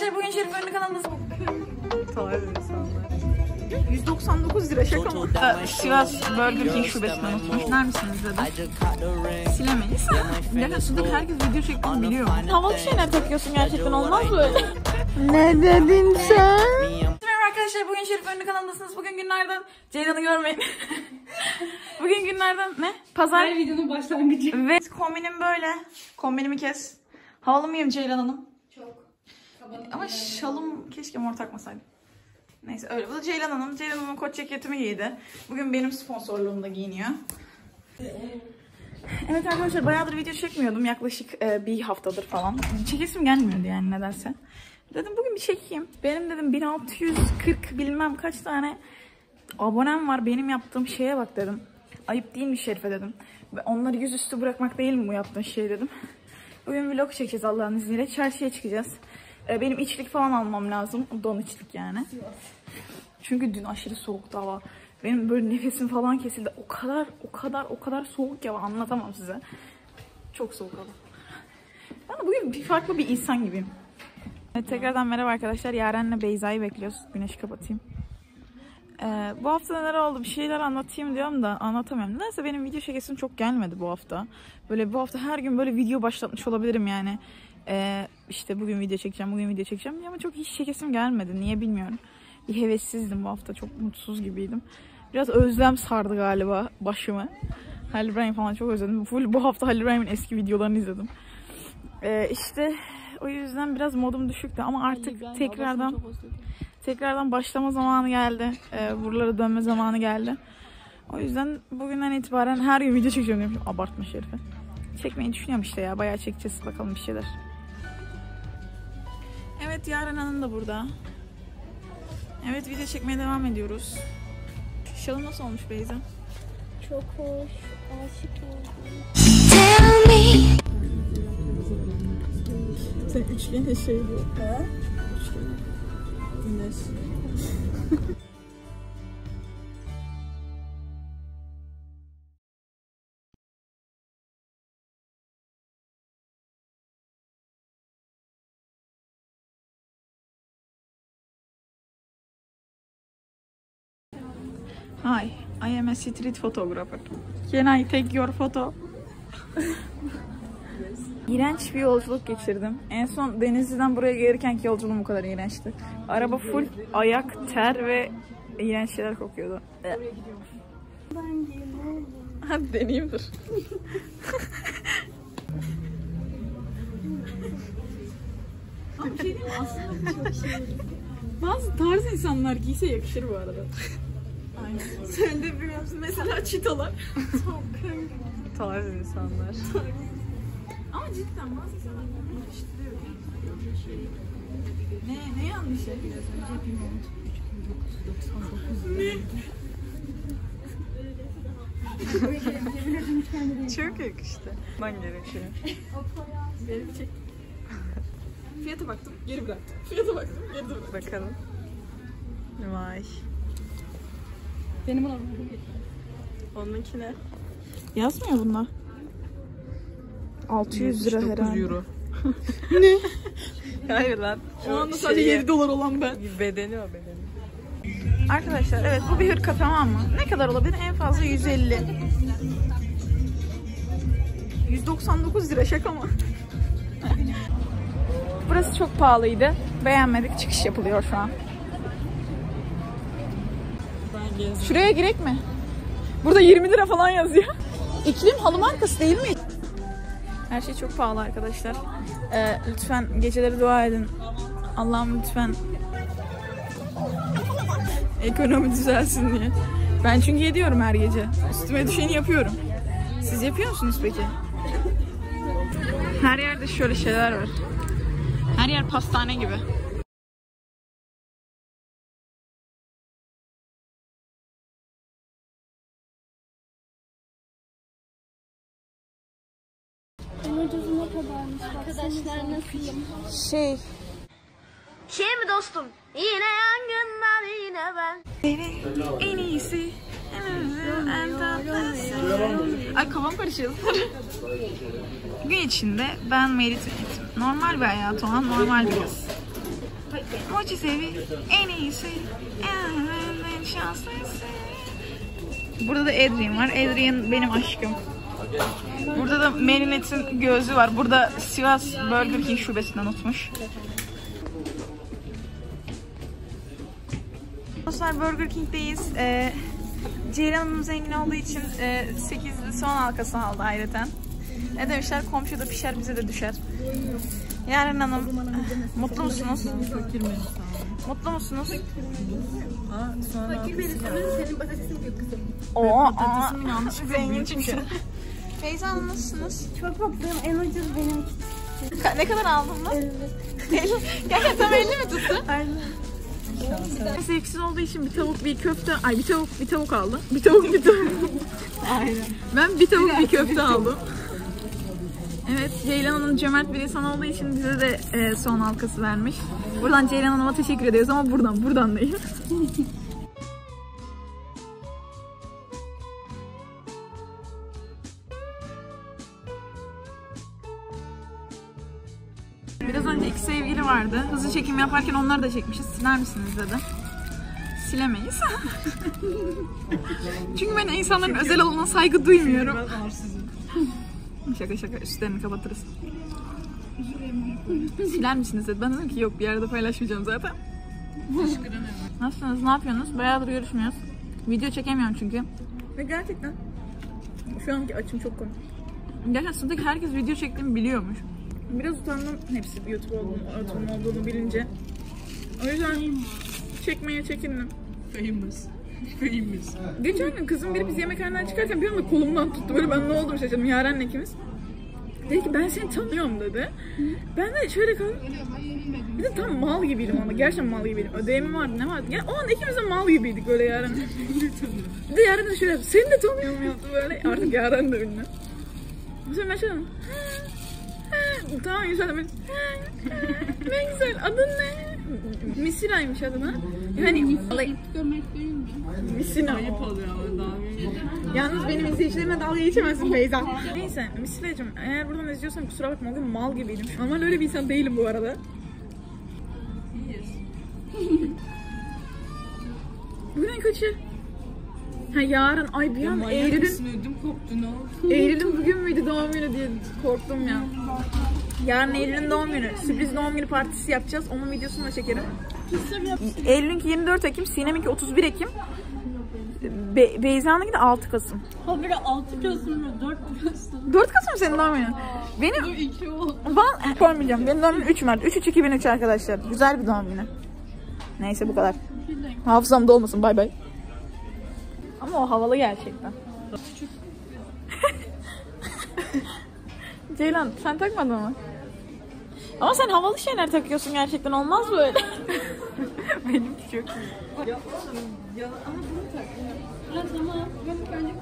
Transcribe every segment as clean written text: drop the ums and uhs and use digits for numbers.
arkadaşlar, bugün Şerif Önlü kanalındasın. Tabii insanlar. 199 lira şaka mı? Sivas Burger King şubesinden unutmuş. Neredesiniz dedi. Silemeyiz. Gerçekten sudak herkes video çektiğini biliyor. Havalı şeyler takıyorsun gerçekten, olmaz böyle. Ne dedin sen? Merhaba arkadaşlar, bugün Şerif Önlü kanalındasınız. Bugün günlerden Ceylan'ı görmeyin. Bugün günlerden ne? Pazar. Her videonun başlangıcı. Ve kombinim böyle. Kombinimi kes. Havalı mıyım Ceylan Hanım? Çok. Ama şalım keşke mor takmasaydım. Neyse öyle. Bu da Ceylan Hanım. Ceylan Hanım'ın kot ceketimi giydi. Bugün benim sponsorluğumda giyiniyor. Evet arkadaşlar, bayağıdır video çekmiyordum. Yaklaşık bir haftadır falan. Çekesim gelmiyordu yani nedense. Dedim bugün bir çekeyim. Benim dedim 1640 bilmem kaç tane abonem var. Benim yaptığım şeye bak dedim. Ayıp değil mi Şerife dedim. Ve onları yüzüstü bırakmak değil mi bu yaptığın şey dedim. Bugün vlog çekeceğiz Allah'ın izniyle. Çarşıya çıkacağız. Benim içlik falan almam lazım. Don içlik yani. Çünkü dün aşırı soğuktu hava. Benim böyle nefesim falan kesildi. O kadar soğuk ki hava, anlatamam size. Çok soğuk hava. Ben de bugün farklı bir insan gibiyim. Evet, tekrardan merhaba arkadaşlar. Yaren'le Beyza'yı bekliyoruz. Güneşi kapatayım. Bu hafta neler oldu? Bir şeyler anlatayım diyorum da anlatamıyorum. Nedense benim video çekesim çok gelmedi bu hafta. Böyle bu hafta her gün böyle video başlatmış olabilirim yani. İşte bugün video çekeceğim ama çok hiç çekesim gelmedi. Niye bilmiyorum. Bir hevessizdim bu hafta. Çok mutsuz gibiydim. Biraz özlem sardı galiba başımı. Halil İbrahim falan çok özledim. Full bu hafta Halil İbrahim'in eski videolarını izledim. İşte o yüzden biraz modum düşüktü ama artık tekrardan başlama zamanı geldi. Buralara dönme zamanı geldi. O yüzden bugünden itibaren her gün video çekeceğim demişim. Abartma Şerife. Çekmeyi düşünüyorum işte ya. Bayağı çekeceğiz bakalım bir şeyler. Evet, Yaren Hanım da burada. Evet, video çekmeye devam ediyoruz. Şalım nasıl olmuş Beyza? Çok hoş. Aşık oldum. Sen üçgene şey diyor. He? Üçgene. Güneş. Hi, I am a street photographer. Can I take your photo? İğrenç bir yolculuk geçirdim. En son Denizli'den buraya gelirkenki yolculuğum bu kadar iğrençti. Araba full ayak, ter ve iğrenç şeyler kokuyordu. Hadi deneyeyim dur. Ama bir şey değil mi? Aslında çok şey. Bazı tarz insanlar giyse yakışır bu arada. Aynen. Sen de biliyor musun? Mesela çitalar. Tarz insanlar. Ama cidden bazı insanlar yakıştırıyor. Ne yanlış yapıyorsun? Cepim oldu. 1999. Çok yakıştı. Ben gerekiyor. Benim çek. Fiyata baktım, geri bıraktım. Fiyata baktım, geri bıraktım. Bakalım. Vay. Benim alalım. Onunki ne? Yazmıyor bunlar. 600 lira herhalde. Euro. Ne? Hayır lan. Şu anda sadece 7 dolar olan ben. Bedeni o bedeni. Arkadaşlar evet, bu bir hırka, tamam mı? Ne kadar olabilir? En fazla 150. 199 lira şaka mı? Burası çok pahalıydı. Beğenmedik. Çıkış yapılıyor şu an. Şuraya girek mi? Burada 20 lira falan yazıyor. İklim halı markası değil mi? Her şey çok pahalı arkadaşlar. Lütfen geceleri dua edin. Allah'ım lütfen ekonomi düzelsin diye. Ben çünkü yediyorum her gece. Üstüme düşeni yapıyorum. Siz yapıyor musunuz peki? Her yerde şöyle şeyler var. Her yer pastane gibi. Ucuz ne kadarmış? Arkadaşlar nasılım? Şey mi dostum? Yine yangınlar yine ben. en iyisi. Ay kafam karışıyor. Gün içinde ben Merit Normal bir hayatı olan normal bir kız. Mucizevi, en iyisi, en şanslısı. Burada da Adrian var. Adrian benim aşkım. Burada da Marinette'in gözü var. Burada Sivas Burger King şubesinden unutmuş. Dostlar Burger King'deyiz. Ceylan Hanım zengin olduğu için 8'li soğan halkası aldı ayrıca. Ne demişler? Komşu da pişer bize de düşer. Yaren Hanım mutlu musunuz? Mutlu musunuz? Fakir benim senin patatesin yok kızım. Patatesimin yanlışlıkla zengin çünkü. Feyza Hanım nasılsınız? Çok mutluyum. En ucuz benim. Ne kadar aldın mı? 50. Gerçekten tam 50 mi tuttu? Aynen. Zevksiz olduğu için bir tavuk bir köfte, bir tavuk aldım. Bir tavuk. Aynen. Ben bir tavuk bir köfte aldım. Evet, Ceylan Hanım cömert bir insan olduğu için bize de soğan halkası vermiş. Buradan Ceylan Hanım'a teşekkür ediyoruz ama buradan değil. Biraz önce iki sevgili vardı. Hızlı çekim yaparken onları da çekmişiz. Siler misiniz dedi. Silemeyiz. Çünkü ben insanların özel alanına saygı duymuyorum. Şaka üstlerini kapatırız. Siler misiniz dedi. Ben dedim ki yok bir yerde paylaşmayacağım zaten. Nasılsınız? Ne yapıyorsunuz? Bayağıdır görüşmüyoruz. Video çekemiyorum çünkü. Ve gerçekten şu anki açım çok komik. Gerçekten sınıftaki herkes video çektiğimi biliyormuş. Biraz utandım hepsi YouTube olduğunu bilince. O yüzden çekmeye çekindim. Famous. Geçen gün kızım biri biz yemekhaneden çıkarken bir anda kolumdan tuttu. Böyle ben ne oldum şaşırdım. Yaren'le ikimiz. Dedi ki ben seni tanıyorum dedi. Ben de şöyle kaldım. Bir de tam mal gibiydim ama. Gerçekten mal gibiydim. Ödevim vardı ne vardı. Yani o an ikimiz de mal gibiydik böyle Yaren'le. Bir de Yaren de şöyle yaptı. Seni de tanıyorum yaptı böyle. Artık Yaren de ünlü. Bu sefer ben şöyle tamam yükseldim. Ne güzel. Adın ne? Misina'ymış adına. Yani Misina. Ayıp oluyor ama daha Yalnız benim izleyicilerime dalga geçemezsin Feyza. Neyse Misina'cığım eğer buradan izliyorsan kusura bakma bugün mal gibiydim. Normal öyle bir insan değilim bu arada. Bugün en kaçı? Ha yarın. Ay bir an Eylül'ün... ödüm koptu ne oldu? Eylül'ün bugün müydü doğum günü diye korktum ya. Yarın Eylül'ün doğum günü. Sürpriz doğum günü partisi yapacağız. Onun videosunu da çekerim. Eylül'ünki 24 Ekim, Sinem'inki 31 Ekim. Beyza'nınki de 6 Kasım. Ha böyle 6 Kasım mı? 4 Kasım. 4 Kasım senin doğum günün. Benim... 2 oldu. Ben koymayacağım. Benim doğum günüm 3 Mart. 3-3-2003 arkadaşlar. Güzel bir doğum günü. Neyse bu kadar. Hafızamda olmasın. Bay bay. Ama o havalı gerçekten. Ceylan sen takmadın mı? Ama sen havalı şeyler takıyorsun gerçekten olmaz böyle. Benimki çok iyi. Ya ama bunu tak. Ha tamam. Ben önce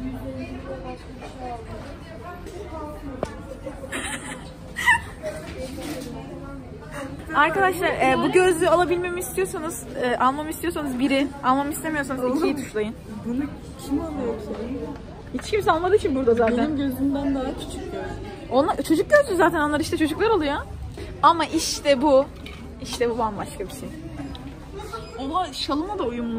Arkadaşlar bu gözlüğü alabilmemi istiyorsanız, almamı istiyorsanız 1'i, almamı istemiyorsanız 2'yi tuşlayın. Bunu kim alıyor ki? Hiç kimse almadığı için burada zaten. Benim gözümden daha küçük göz. Onlar çocuk gözlüğü zaten onlar işte çocuklar alıyor. Ama işte bu bambaşka bir şey. Oha şalımla da uyumlu.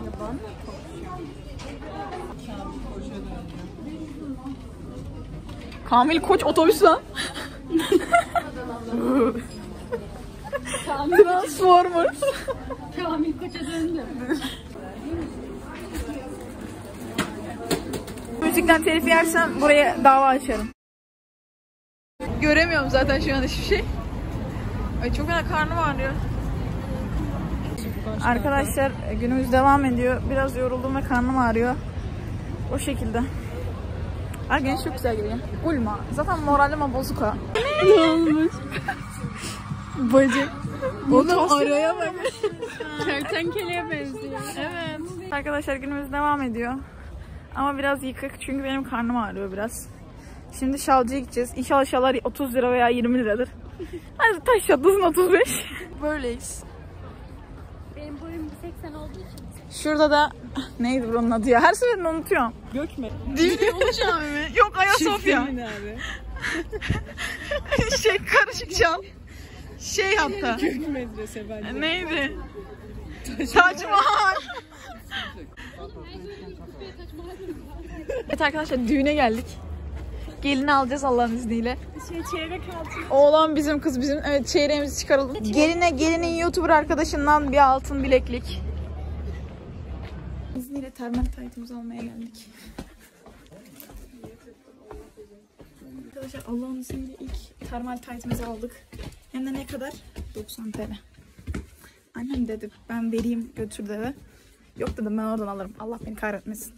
Kamil Koç otobüs lan. Transformers. Kamil Koç'a döndüm. Müzikten telif yersem buraya dava açarım. Göremiyorum zaten şu an hiçbir şey. Ay çok fena karnım ağrıyor. Arkadaşlar günümüz devam ediyor. Biraz yoruldum ve karnım ağrıyor. O şekilde. Genç çok güzel geliyor. Gulma. Zaten moralim bozuk ha. Ne olmuş? Bacak. Bunu araya bak. Kertenkeleye benziyor. Evet. Arkadaşlar günümüz devam ediyor. Ama biraz yıkık çünkü benim karnım ağrıyor biraz. Şimdi şalcıya gideceğiz. İnşallah şallar 30 lira veya 20 liradır. Hadi taş çatlasın 35. Böyleyiz. Benim boyum 80 olduğu için. Şurada da neydi buranın adı ya? Her seferinde unutuyorum. Gökmen. Değil Ulu Cami mi? Yok Ayasofya. Abi. Karışık çam. Şey hatta. Türk medrese bence. Neydi? Taç Mahal. Evet arkadaşlar düğüne geldik. Gelini alacağız Allah'ın izniyle. Çeyrek altın. Oğlan bizim, kız bizim. Evet, çeyreğimizi çıkaralım. Gelinin YouTuber arkadaşından bir altın bileklik. İzniyle termal taytımızı almaya geldik. Arkadaşlar Allah'ın izniyle ilk termal taytımızı aldık. Hem de ne kadar? 90 TL. Annem dedi ben vereyim götür dedi. Yok dedim ben oradan alırım. Allah beni kahretmesin.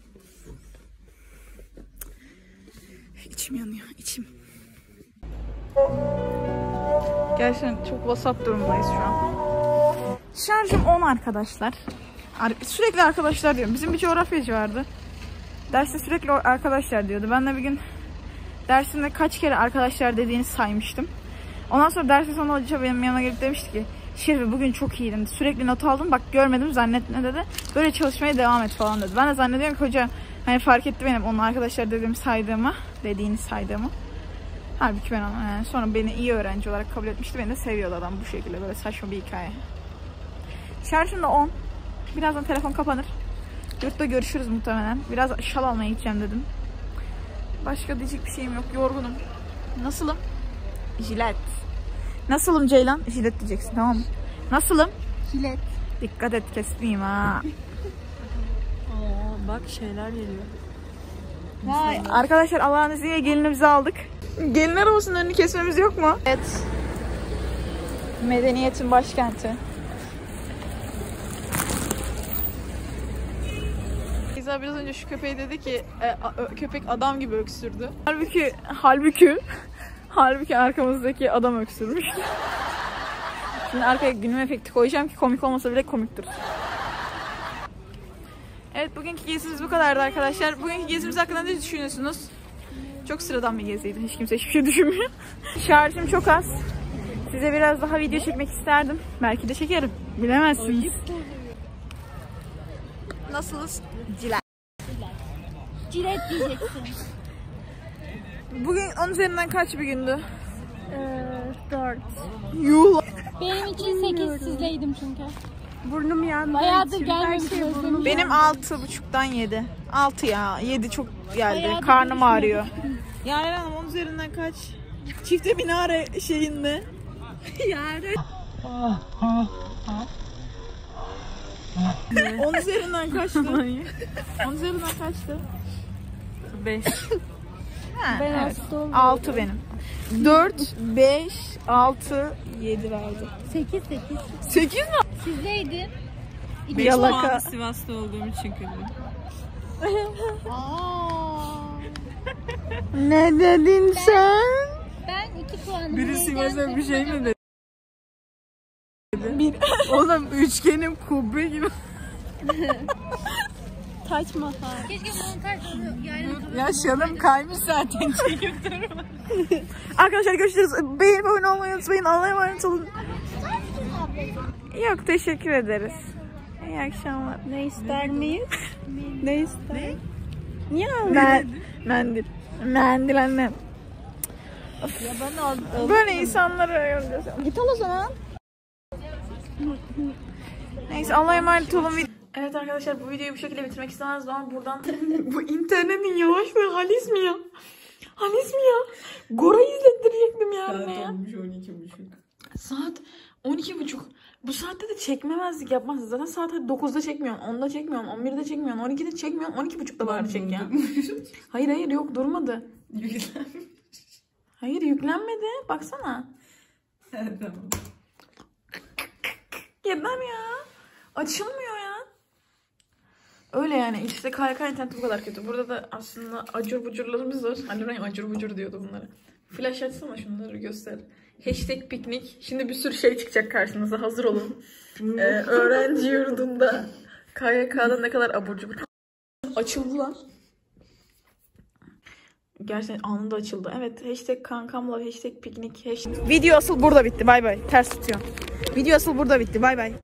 İçim yanıyor, içim. Gerçekten çok vasat durumdayız şu an. Şarjım 10 arkadaşlar. Sürekli arkadaşlar diyorum. Bizim bir coğrafyacı vardı. Derste sürekli arkadaşlar diyordu. Ben de bir gün dersimde kaç kere arkadaşlar dediğini saymıştım. Ondan sonra dersin sonunda hoca benim yanıma gelip demişti ki Şerife bugün çok iyiydin. Sürekli not aldım. Bak görmedim zannetme dedi. Böyle çalışmaya devam et falan dedi. Ben de zannediyorum ki hoca hani fark etti benim onun arkadaşlar dediğini saydığımı. Halbuki ben yani sonra beni iyi öğrenci olarak kabul etmişti. Beni de seviyordu adam bu şekilde. Böyle saçma bir hikaye. Şarjım da 10. Birazdan telefon kapanır. Yurtta görüşürüz muhtemelen. Biraz şal almaya gideceğim dedim. Başka diyecek bir şeyim yok. Yorgunum. Nasılım? Jilet. Nasılım Ceylan? Jilet diyeceksin tamam mı? Nasılım? Jilet. Dikkat et kesmeyeyim ha. Aa, bak şeyler geliyor. Vay. Arkadaşlar Allah'ın izniyle gelinimizi aldık. Gelin arabasının önünü kesmemiz yok mu? Evet. Medeniyetin başkenti. İza biraz önce şu köpeği dedi ki köpek adam gibi öksürdü. Halbuki arkamızdaki adam öksürmüş. Şimdi arkaya gülme efekti koyacağım ki komik olmasa bile komiktir. Evet bugünkü gezimiz bu kadardı arkadaşlar. Bugünkü gezimiz hakkında ne düşünüyorsunuz? Çok sıradan bir geziydi. Hiç kimse hiçbir şey düşünmüyor. Şarjım çok az. Size biraz daha video çekmek isterdim. Belki de çekerim. Bilemezsiniz. Nasılsınız? Cilet. Jilet diyeceksin. Bugün 10 üzerinden kaç bir gündü? 4. Yuh. Benim için 8 sizleydim çünkü. Burnum yandı. Bayağıdır gelmemiş özlemişim. Benim 6.5'dan 7. 6 ya. 7 çok geldi. Bayağıdır Karnım ağrıyor. Yaren Hanım 10 üzerinden kaç? Çifte minare şeyinde. Yaren. 10 üzerinden kaçtı? 10 üzerinden kaçtı? 5. Ben Evet. hasta oldum. 6 benim. 4, 5, 6, 7 verdi. 8. 8 mi? Sizleydim. Yalaka. Sivas'ta olduğum için kötü. Ne dedin sen? Ben 2 puanım. Biri neyden Sivas'a bir şey mi dedi? Bir. Oğlum üçgenim kubbe gibi. Taç Mahal. Keşke montaj onu yani. Ya şalım kaymış zaten çekip durma. Arkadaşlar görüşürüz. Beğenip abone olmayı unutmayın. Allah'a emanet olun. Yok teşekkür ederiz. İyi akşamlar. Ne ister miyiz? Ne ister? Niye aldın? Mendil. Mendil annem. Ya ben aldım. Böyle insanlara yolluyorsun. Git al o zaman. Neyse Allah'a emanet olun. Evet arkadaşlar bu videoyu bu şekilde bitirmek istemezdim ama buradan bu internetin yavaşlığı Halis mi ya? Halis mi ya? Gora'yı izlettirecektim yarın ya. Saat olmuş 12.30. Saat 12.30. Bu saatte de çekmemezlik yapmazsın. Zaten saat 9'da çekmiyorum, 10'da çekmiyorum, 11'de çekmiyorum, 12'de çekmiyorum, 12.30'da bari çek ya. Hayır yok durmadı. Hayır yüklenmedi. Baksana. Evet tamam. Yeter ya. Açılmıyor ya. Öyle yani. İşte KYK interneti bu kadar kötü. Burada da aslında acur bucurlarımız var. Annem acur bucur diyordu bunlara. Flash açsana şunları göster. Hashtag piknik. Şimdi bir sürü şey çıkacak karşınıza. Hazır olun. Öğrenci yurdunda KYK'da ne kadar abur cubur. Açıldı lan. Gerçekten anında açıldı. Evet. Hashtag kankamla hashtag piknik. Hashtag... Video asıl burada bitti. Bay bay. Ters tutuyorum. Video asıl burada bitti. Bay bay.